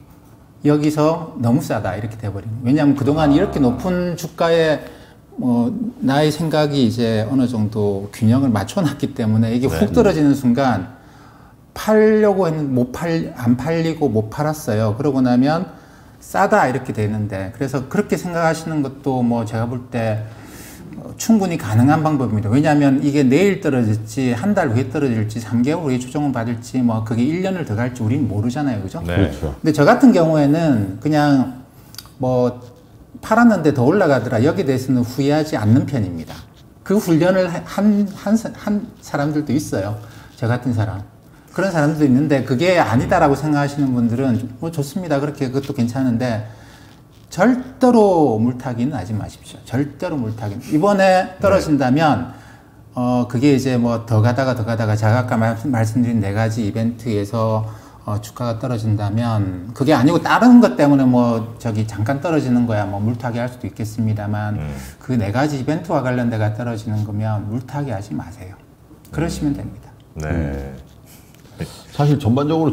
여기서 너무 싸다 이렇게 돼버리는. 왜냐하면 그동안 아. 이렇게 높은 주가에 뭐 나의 생각이 이제 어느 정도 균형을 맞춰놨기 때문에 이게 네. 훅 떨어지는 순간 팔려고 했는데 못 팔, 안 팔리고 못 팔았어요. 그러고 나면 싸다 이렇게 되는데 그래서 그렇게 생각하시는 것도 뭐 제가 볼 때 충분히 가능한 방법입니다. 왜냐하면 이게 내일 떨어질지 한 달 후에 떨어질지 삼 개월 후에 조정을 받을지 뭐 그게 일 년을 더 갈지 우리는 모르잖아요. 그죠? 네. 그렇죠. 근데 저 같은 경우에는 그냥 뭐 팔았는데 더 올라가더라 여기에 대해서는 후회하지 않는 편입니다. 그 훈련을 한, 한, 한 사람들도 있어요. 저 같은 사람. 그런 사람들도 있는데 그게 아니다라고 생각하시는 분들은 뭐 좋습니다. 그렇게 그것도 괜찮은데 절대로 물타기는 하지 마십시오. 절대로 물타기는. 이번에 떨어진다면, 네. 어, 그게 이제 뭐 더 가다가 더 가다가 제가 아까 말씀, 말씀드린 네 가지 이벤트에서 어, 주가가 떨어진다면, 그게 아니고 다른 것 때문에 뭐 저기 잠깐 떨어지는 거야 뭐 물타기 할 수도 있겠습니다만, 음. 그 네 가지 이벤트와 관련돼가 떨어지는 거면 물타기 하지 마세요. 그러시면 음. 됩니다. 네. 음. 사실 전반적으로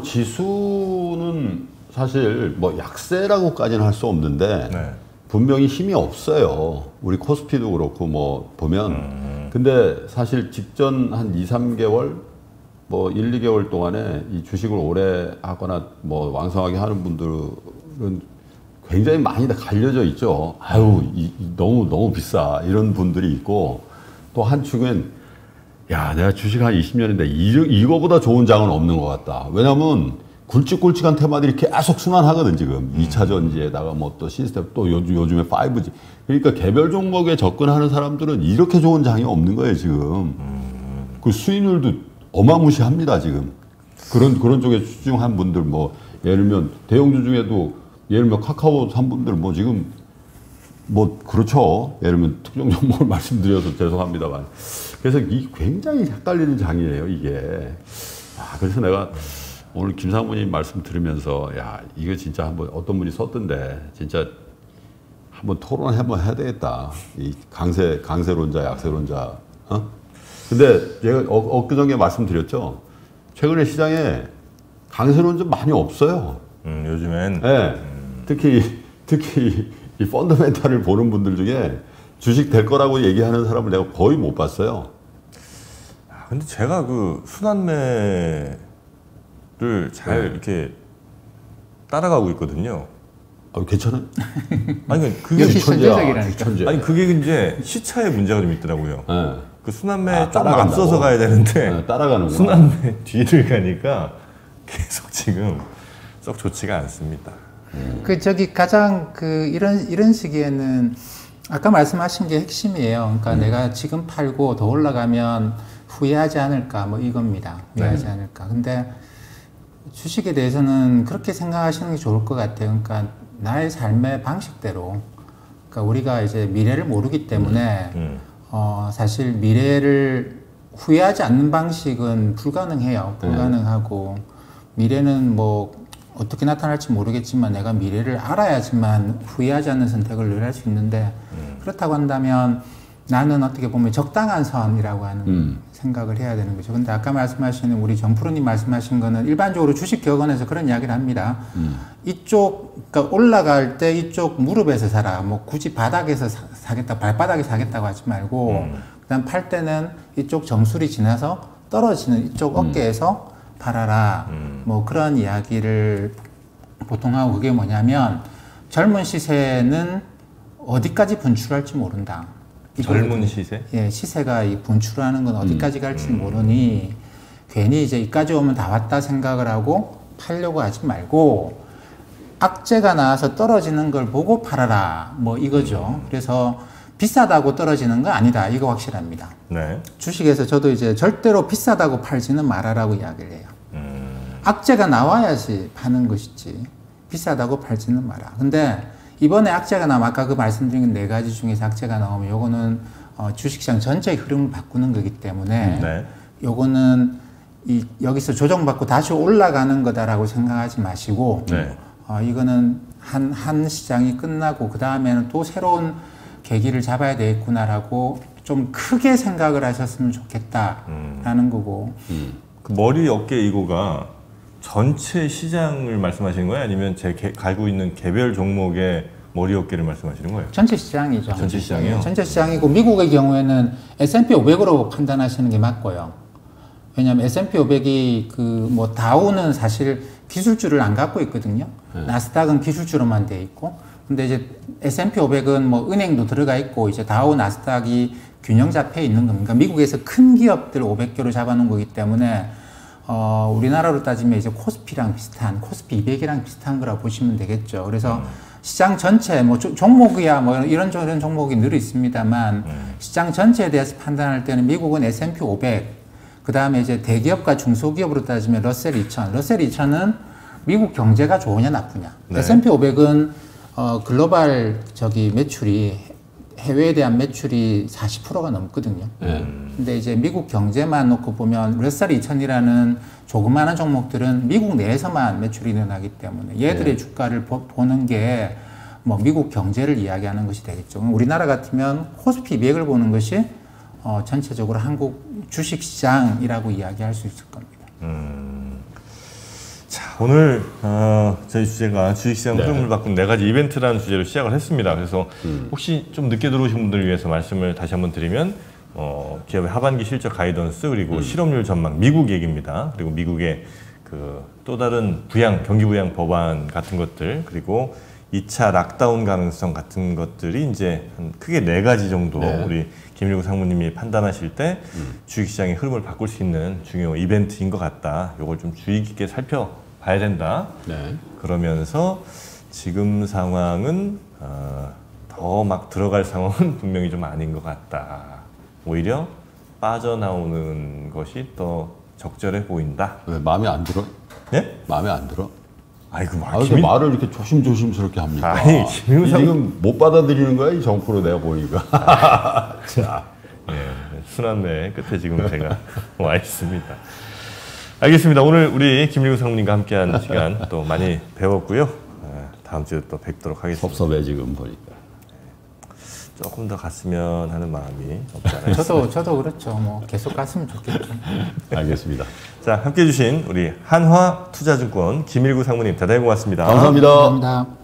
지수는 사실 뭐 약세라고까지는 할 수 없는데 네. 분명히 힘이 없어요. 우리 코스피도 그렇고 뭐 보면 음. 근데 사실 직전 한 이, 삼 개월 뭐 일, 이 개월 동안에 이 주식을 오래 하거나 뭐 왕성하게 하는 분들은 굉장히 많이 다 갈려져 있죠. 아유 이, 이 너무 너무 비싸 이런 분들이 있고 또 한 축은 야 내가 주식 한 이십 년인데 이, 이거보다 좋은 장은 없는 것 같다. 왜냐면 굵직굵직한 테마들이 계속 순환하거든 지금. 음. 이 차 전지에다가 뭐 또 시스템 또 요즘, 요즘에 파이브 지 그러니까 개별 종목에 접근하는 사람들은 이렇게 좋은 장이 없는 거예요 지금. 음. 그 수익률도 어마무시합니다 지금. 그런 그런 쪽에 집중한 분들 뭐 예를 들면 대형주 중에도 예를 들면 카카오 산분들 뭐 지금 뭐 그렇죠. 예를 들면 특정 종목을 말씀드려서 죄송합니다만 그래서 이 굉장히 헷갈리는 장이에요 이게. 아, 그래서 내가 오늘 김상무님 말씀 들으면서 야 이거 진짜 한번 어떤 분이 썼던데 진짜 한번 토론 한번 해야 되겠다. 이 강세 강세론자 약세론자. 어? 근데 제가 어, 엊그저께 말씀드렸죠. 최근에 시장에 강세론자 많이 없어요. 음, 요즘엔. 네. 음. 특히 특히 이 펀더멘탈을 보는 분들 중에 주식 될 거라고 얘기하는 사람을 내가 거의 못 봤어요. 아, 근데 제가 그 순환매를 잘 네. 이렇게 따라가고 있거든요. 아, 괜찮아요? 아니 그게 역시 천재야. 천재적이라니까. 천재. 아니 그게 이제 시차에 문제가 좀 있더라고요. 네. 그 순환매 아, 조금 따라간다고? 앞서서 가야 되는데 네, 따라가는구나. 순환매 뒤를 가니까 계속 지금 썩 좋지가 않습니다. 그 저기 가장 그 이런 이런 시기에는 아까 말씀하신 게 핵심이에요. 그러니까 음. 내가 지금 팔고 더 올라가면 후회하지 않을까 뭐 이겁니다. 후회하지 네. 않을까. 근데 주식에 대해서는 그렇게 생각하시는 게 좋을 것 같아요. 그러니까 나의 삶의 방식대로. 그러니까 우리가 이제 미래를 모르기 때문에 음. 어 사실 미래를 후회하지 않는 방식은 불가능해요. 불가능하고 미래는 뭐 어떻게 나타날지 모르겠지만 내가 미래를 알아야지만 후회하지 않는 선택을 늘 할 수 있는데 음. 그렇다고 한다면 나는 어떻게 보면 적당한 선이라고 하는 음. 생각을 해야 되는 거죠. 근데 아까 말씀하시는 우리 정프로님 말씀하신 거는 일반적으로 주식 격언에서 그런 이야기를 합니다. 음. 이쪽 그러니까 올라갈 때 이쪽 무릎에서 사라. 뭐 굳이 바닥에서 사, 사겠다, 발바닥에 사겠다고 하지 말고 음. 그다음 팔 때는 이쪽 정수리 지나서 떨어지는 이쪽 음. 어깨에서 팔아라. 음. 뭐 그런 이야기를 보통 하고 그게 뭐냐면 젊은 시세는 어디까지 분출할지 모른다. 젊은 시세? 예, 시세가 이 분출하는 건 어디까지 갈지 음. 모르니 괜히 이제 이까지 오면 다 왔다 생각을 하고 팔려고 하지 말고 악재가 나와서 떨어지는 걸 보고 팔아라. 뭐 이거죠. 음. 그래서 비싸다고 떨어지는 건 아니다. 이거 확실합니다. 네. 주식에서 저도 이제 절대로 비싸다고 팔지는 말아라고 이야기를 해요. 음. 악재가 나와야지 파는 것이지 비싸다고 팔지는 마라. 근데 이번에 악재가 나면 아까 그 말씀드린 네 가지 중에서 악재가 나오면 요거는 어, 주식시장 전체의 흐름을 바꾸는 거기 때문에 네. 요거는 이 여기서 조정받고 다시 올라가는 거다라고 생각하지 마시고 네. 어, 이거는 한, 한 시장이 끝나고 그 다음에는 또 새로운 계기를 잡아야 되겠구나라고 좀 크게 생각을 하셨으면 좋겠다라는 거고 음. 그 머리 어깨 이거가 전체 시장을 말씀하시는 거예요? 아니면 제 개, 가지고 있는 개별 종목의 머리 어깨를 말씀하시는 거예요? 전체 시장이죠. 전체 시장이요? 전체 시장이고 미국의 경우에는 에스 앤 피 오백으로 판단하시는 게 맞고요. 왜냐하면 에스 앤 피 오백이 그 뭐 다우는 사실 기술주를 안 갖고 있거든요. 네. 나스닥은 기술주로만 돼 있고, 근데 이제 에스 앤 피 오백은 뭐 은행도 들어가 있고 이제 다우 나스닥이 균형 잡혀 있는 겁니다. 그러니까 미국에서 큰 기업들 오백 개로 잡아놓은 거기 때문에 어, 우리나라로 따지면 이제 코스피랑 비슷한, 코스피 이백이랑 비슷한 거라 보시면 되겠죠. 그래서 음. 시장 전체, 뭐, 조, 종목이야, 뭐, 이런, 이런 종목이 늘 있습니다만, 음. 시장 전체에 대해서 판단할 때는 미국은 에스 앤 피 오백, 그 다음에 이제 대기업과 중소기업으로 따지면 러셀 이천. 러셀 이천은 미국 경제가 좋으냐, 나쁘냐. 네. 에스 앤 피 오백은, 어, 글로벌 저기 매출이, 해외에 대한 매출이 사십 퍼센트가 넘거든요. 네. 근데 이제 미국 경제만 놓고 보면 러셀 이천이라는 조그마한 종목들은 미국 내에서만 매출이 일어나기 때문에 얘들의 네. 주가를 보, 보는 게 뭐 미국 경제를 이야기하는 것이 되겠죠. 우리나라 같으면 코스피 이백을 보는 것이 어, 전체적으로 한국 주식시장이라고 이야기할 수 있을 겁니다. 음. 자, 오늘 어, 저희 주제가 주식시장 흐름을 네. 바꾼 네 가지 이벤트라는 주제로 시작을 했습니다. 그래서 음. 혹시 좀 늦게 들어오신 분들을 위해서 말씀을 다시 한번 드리면 어, 기업의 하반기 실적 가이던스 그리고 음. 실업률 전망 미국 얘기입니다. 그리고 미국의 그 또 다른 부양 경기 부양 법안 같은 것들 그리고 이 차 락다운 가능성 같은 것들이 이제 한 크게 네 가지 정도 네. 우리 김일구 상무님이 판단하실 때 음. 주식시장의 흐름을 바꿀 수 있는 중요 이벤트인 것 같다. 이걸 좀 주의 깊게 살펴봐야 된다. 네. 그러면서 지금 상황은 어, 더 막 들어갈 상황은 분명히 좀 아닌 것 같다. 오히려 빠져나오는 것이 더 적절해 보인다. 왜 마음에 안 들어? 네? 마음에 안 들어? 아이고, 막 아, 왜 김일... 말을 이렇게 조심조심스럽게 합니까? 아니, 김일성- 이 지금 못 받아들이는 거야, 이 정프로 내가 보니까. 자. 예, 순환매 끝에 지금 제가 와 있습니다. 알겠습니다. 오늘 우리 김일구 상무님과 함께한 시간 또 많이 배웠고요. 다음 주에 또 뵙도록 하겠습니다. 섭섭해 지금 보니까. 조금 더 갔으면 하는 마음이 없지 않아요. 저도 저도 그렇죠. 뭐 계속 갔으면 좋겠죠. 알겠습니다. 자, 함께해 주신 우리 한화투자증권 김일구 상무님 대단히 고맙습니다. 감사합니다. 감사합니다.